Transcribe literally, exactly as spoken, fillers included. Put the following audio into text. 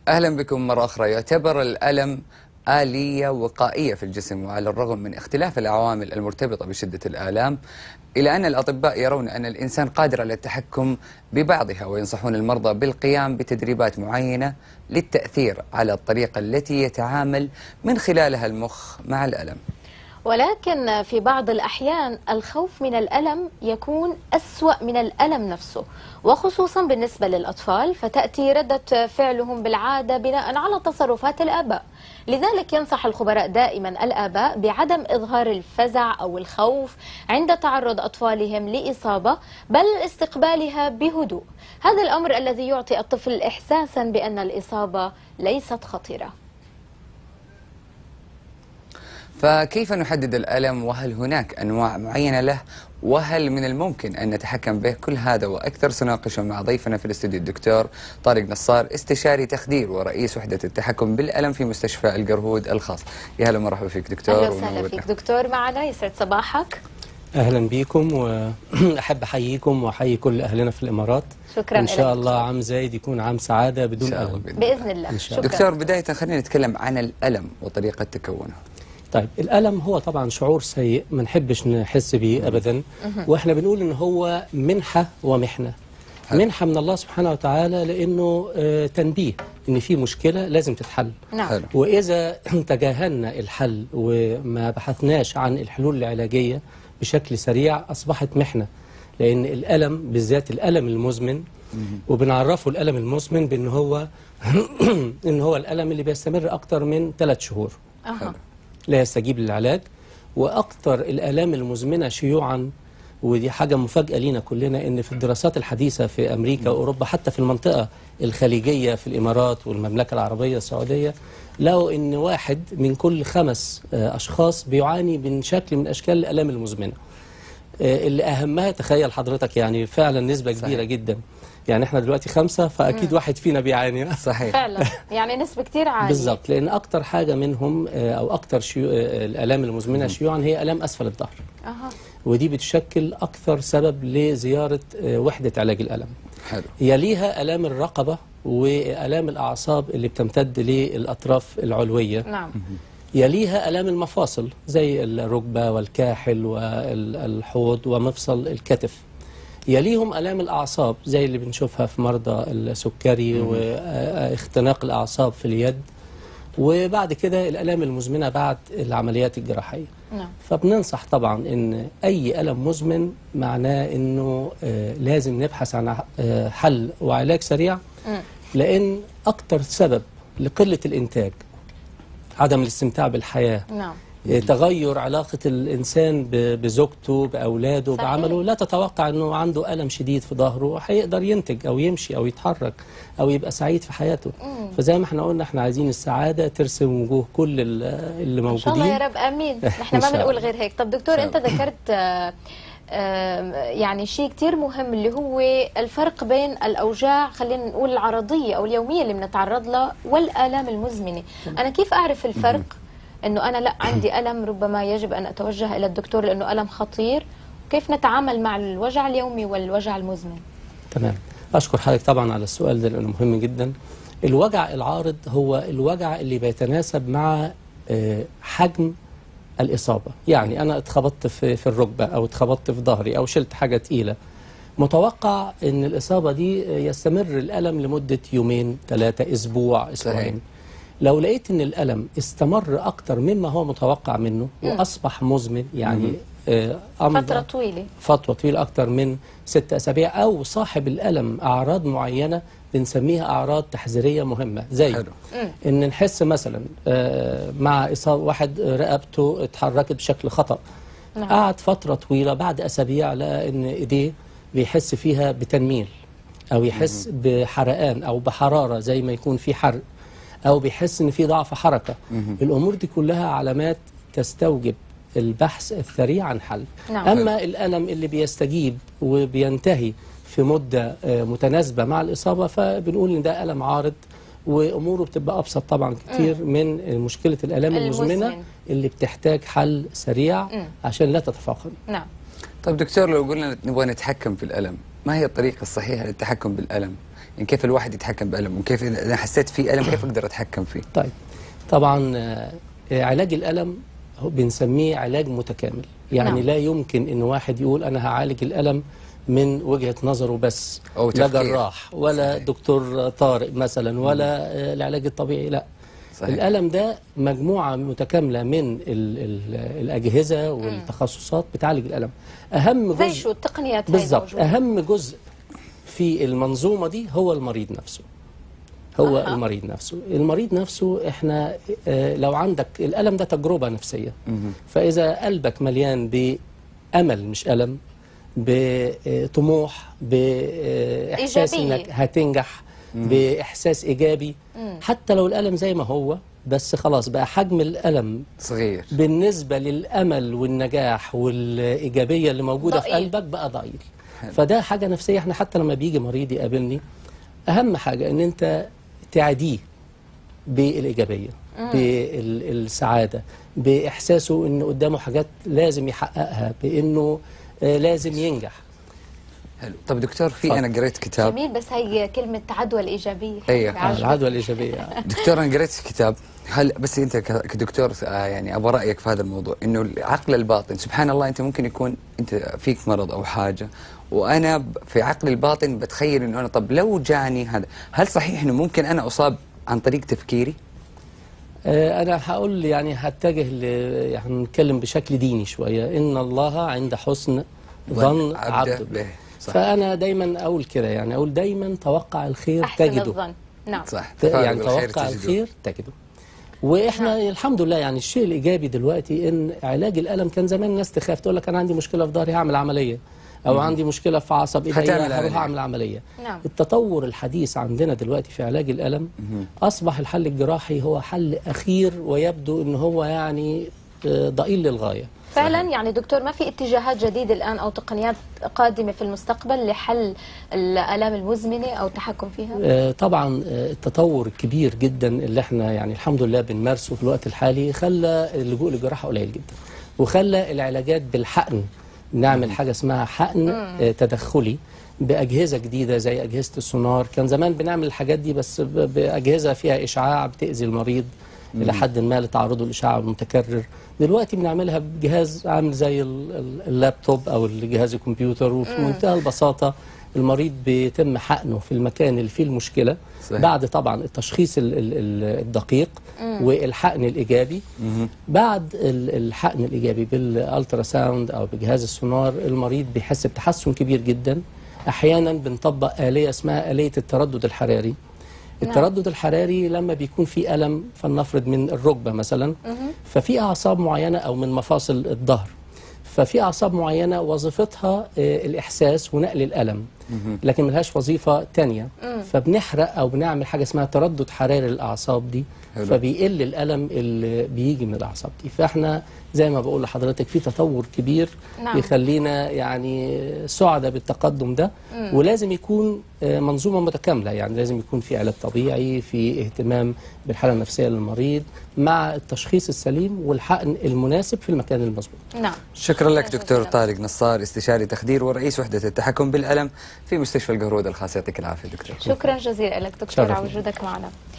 أهلا بكم مرة أخرى. يعتبر الألم آلية وقائية في الجسم، وعلى الرغم من اختلاف العوامل المرتبطة بشدة الآلام، إلا أن الأطباء يرون أن الإنسان قادر على التحكم ببعضها، وينصحون المرضى بالقيام بتدريبات معينة للتأثير على الطريقة التي يتعامل من خلالها المخ مع الألم. ولكن في بعض الأحيان الخوف من الألم يكون أسوأ من الألم نفسه، وخصوصا بالنسبة للأطفال، فتأتي ردة فعلهم بالعادة بناء على تصرفات الآباء. لذلك ينصح الخبراء دائما الآباء بعدم إظهار الفزع أو الخوف عند تعرض أطفالهم لإصابة، بل استقبالها بهدوء. هذا الأمر الذي يعطي الطفل إحساسا بأن الإصابة ليست خطيرة. فكيف نحدد الألم؟ وهل هناك أنواع معينة له؟ وهل من الممكن أن نتحكم به؟ كل هذا وأكثر سناقشه مع ضيفنا في الاستوديو الدكتور طارق نصار، استشاري تخدير ورئيس وحدة التحكم بالألم في مستشفى القرهود الخاص. يا هلا ومرحبا فيك دكتور. أهلا وسهلا فيك دكتور معنا، يسعد صباحك. أهلا بكم، وأحب أحييكم وأحيي كل أهلنا في الإمارات. شكرا. إن شاء الله عام زايد يكون عام سعادة بدون ألم بإذن الله. شكرا. دكتور، بداية خلينا نتكلم عن الألم وطريقة تكونه. طيب، الألم هو طبعا شعور سيء ما نحبش نحس به أبدا، وإحنا بنقول إن هو منحة ومحنة. منحة من الله سبحانه وتعالى لأنه آه تنبيه إن في مشكلة لازم تتحل. نعم. وإذا تجاهلنا الحل وما بحثناش عن الحلول العلاجية بشكل سريع أصبحت محنة، لأن الألم بالذات الألم المزمن، وبنعرفه الألم المزمن بأن هو إن هو الألم اللي بيستمر أكتر من ثلاث شهور. أه. لا يستجيب للعلاج. وأكثر الآلام المزمنة شيوعا، ودي حاجة مفاجأة لينا كلنا، إن في الدراسات الحديثة في أمريكا وأوروبا، حتى في المنطقة الخليجية في الإمارات والمملكة العربية السعودية، لقوا إن واحد من كل خمس أشخاص بيعاني من شكل من أشكال الآلام المزمنة، اللي أهمها تخيل حضرتك يعني فعلا نسبة كبيرة صحيح. جدا. يعني احنا دلوقتي خمسة، فأكيد مم. واحد فينا بيعاني. صحيح فعلا، يعني نسبة كتير عالية بالظبط، لأن أكتر حاجة منهم أو أكتر شيو... الآلام المزمنة شيوعا هي آلام أسفل الظهر. أه. ودي بتشكل أكثر سبب لزيارة وحدة علاج الألم. حلو. يليها آلام الرقبة وآلام الأعصاب اللي بتمتد للأطراف العلوية. نعم. يليها آلام المفاصل زي الركبة والكاحل والحوض ومفصل الكتف. يليهم آلام الأعصاب زي اللي بنشوفها في مرضى السكري واختناق الأعصاب في اليد. وبعد كده الآلام المزمنة بعد العمليات الجراحية. نعم. فبننصح طبعا إن أي ألم مزمن معناه إنه آه لازم نبحث عن آه حل وعلاج سريع، لأن أكتر سبب لقلة الإنتاج عدم الاستمتاع بالحياة. نعم. تغير علاقة الإنسان بزوجته بأولاده صحيح. بعمله. لا تتوقع أنه عنده ألم شديد في ظهره هيقدر ينتج أو يمشي أو يتحرك أو يبقى سعيد في حياته. مم. فزي ما احنا قلنا احنا عايزين السعادة ترسم وجوه كل اللي موجودين. إن شاء الله يا رب، آمين. احنا ما بنقول غير هيك. طب دكتور، أنت ذكرت آه يعني شيء كتير مهم اللي هو الفرق بين الأوجاع، خلينا نقول العرضية أو اليومية اللي بنتعرض لها، والآلام المزمنة. أنا كيف أعرف الفرق؟ انه انا لا عندي الم ربما يجب ان اتوجه الى الدكتور لانه الم خطير، وكيف نتعامل مع الوجع اليومي والوجع المزمن؟ تمام، اشكر حضرتك طبعا على السؤال ده لانه مهم جدا. الوجع العارض هو الوجع اللي بيتناسب مع حجم الاصابه. يعني انا اتخبطت في في الركبه او اتخبطت في ظهري او شلت حاجه تقيله، متوقع ان الاصابه دي يستمر الالم لمده يومين ثلاثه اسبوع اسبوعين. لو لقيت ان الألم استمر أكتر مما هو متوقع منه وأصبح مزمن، يعني آه فترة طويلة فترة طويلة أكتر من ست أسابيع، أو صاحب الألم أعراض معينة بنسميها أعراض تحذيرية مهمة، زي حلو. إن نحس مثلا آه مع إصابة واحد رقبته اتحركت بشكل خطأ. نعم. قعد فترة طويلة بعد أسابيع لقى إن إيديه بيحس فيها بتنميل، أو يحس مم. بحرقان أو بحرارة زي ما يكون في حرق، أو بيحس إن في ضعف حركة. مم. الأمور دي كلها علامات تستوجب البحث السريع عن حل. نعم. أما الألم اللي بيستجيب وبينتهي في مدة متناسبة مع الإصابة، فبنقول إن ده ألم عارض، وأموره بتبقى أبسط طبعا كتير مم. من مشكلة الآلام المزمنة اللي بتحتاج حل سريع مم. عشان لا تتفاقم. نعم. طيب دكتور، لو قلنا نبغى نتحكم في الألم، ما هي الطريقة الصحيحة للتحكم بالألم؟ يعني كيف الواحد يتحكم بألم، وكيف إذا أنا حسيت في ألم كيف أقدر أتحكم فيه؟ طيب طبعا آه، علاج الألم هو بنسميه علاج متكامل. يعني نعم. لا يمكن إن واحد يقول أنا هعالج الألم من وجهة نظره بس، أو لا تفكير. جراح ولا صحيح. دكتور طارق مثلا ولا آه، العلاج الطبيعي، لا. صحيح. الألم ده مجموعة متكاملة من ال ال الأجهزة والتخصصات بتعالج الألم. أهم زي جزء شو التقنيات هاي بالضبط، موجودة؟ أهم جزء في المنظومة دي هو المريض نفسه. هو أها. المريض نفسه. المريض نفسه احنا آه، لو عندك الألم ده تجربة نفسية، فإذا قلبك مليان بأمل مش ألم، بطموح، بإحساس إيجابية. إنك هتنجح، بإحساس إيجابي، حتى لو الألم زي ما هو بس خلاص بقى حجم الألم صغير بالنسبة للأمل والنجاح والإيجابية اللي موجودة في ضئيل. قلبك بقى ضئيل. فده حاجة نفسية. احنا حتى لما بيجي مريض يقابلني أهم حاجة إن أنت تعديه بالإيجابية، بالسعادة، بإحساسه إن قدامه حاجات لازم يحققها، بإنه آه، لازم ينجح. حلو. طب دكتور، في اتفضل. أنا قريت كتاب. جميل، بس هي كلمة عدوى الإيجابية. أيوة. عجبتني. العدوى الإيجابية. دكتور أنا قريت كتاب، هل بس أنت ك- كدكتور آه، يعني أبغى رأيك في هذا الموضوع، إنه العقل الباطن سبحان الله، أنت ممكن يكون أنت فيك مرض أو حاجة، وأنا ب- في عقلي الباطن بتخيل إنه أنا طب لو جاني هذا، هل صحيح إنه ممكن أنا أصاب عن طريق تفكيري؟ آه، أنا هقول يعني هتجه ل يعني نتكلم بشكل ديني شوية. إن الله عند حسن ظن عبده. به. صح. فأنا دايما أقول كده، يعني أقول دايما توقع الخير أحسن تجده. الظن. نعم. صح. يعني بالخير توقع تجده. الخير تجده. واحنا نعم. الحمد لله يعني الشيء الايجابي دلوقتي ان علاج الالم، كان زمان الناس تخاف تقول لك انا عندي مشكله في ظهري هعمل عمليه، او عندي مشكله في عصب هتعمل ايديا عملية. هروح اعمل عمليه. نعم. التطور الحديث عندنا دلوقتي في علاج الالم اصبح الحل الجراحي هو حل اخير، ويبدو ان هو يعني آه، ضئيل للغايه. فعلا يعني دكتور، ما في اتجاهات جديدة الآن أو تقنيات قادمة في المستقبل لحل الآلام المزمنة أو التحكم فيها؟ آه، طبعا آه، التطور الكبير جدا اللي احنا يعني الحمد لله بنمارسه في الوقت الحالي خلى اللجوء للجراحة قليل جدا، وخلى العلاجات بالحقن. نعمل حاجة اسمها حقن آه، تدخلي بأجهزة جديدة زي أجهزة السونار. كان زمان بنعمل الحاجات دي بس ب- بأجهزة فيها إشعاع بتأذي المريض إلى حد ما لتعرضه للإشعاع المتكرر. دلوقتي بنعملها بجهاز عامل زي ال- ال- اللابتوب أو الجهاز الكمبيوتر، وفي منتهى البساطة المريض بيتم حقنه في المكان اللي فيه المشكلة. صحيح. بعد طبعا التشخيص ال- ال- ال- الدقيق والحقن الإيجابي. بعد ال- الحقن الإيجابي بالألترا ساوند أو بجهاز السونار المريض بيحس بتحسن كبير جدا. أحيانا بنطبق آلية اسمها آلية التردد الحراري. التردد الحراري لما بيكون في ألم، فلنفرض من الركبة مثلا، ففي أعصاب معينة أو من مفاصل الظهر، ففي أعصاب معينة وظيفتها آه، الإحساس ونقل الألم، لكن ملهاش وظيفة تانية. فبنحرق أو بنعمل حاجة اسمها تردد حراري للأعصاب دي، حلو. فبيقل الألم اللي بيجي من الأعصاب دي. فإحنا زي ما بقول لحضرتك في تطور كبير نعم. يخلينا يعني سعداء بالتقدم ده. ولازم يكون آه، منظومة متكاملة، يعني لازم يكون في علاج طبيعي، في اهتمام بالحالة النفسية للمريض مع التشخيص السليم والحقن المناسب في المكان المظبوط. نعم. شكرا لك شكراً دكتور جزيلاً. طارق نصار، استشاري تخدير ورئيس وحدة التحكم بالألم في مستشفى القهرود الخاص. يعطيك العافية دكتور. شكرا جزيلا لك دكتور شرفنا. على وجودك معنا.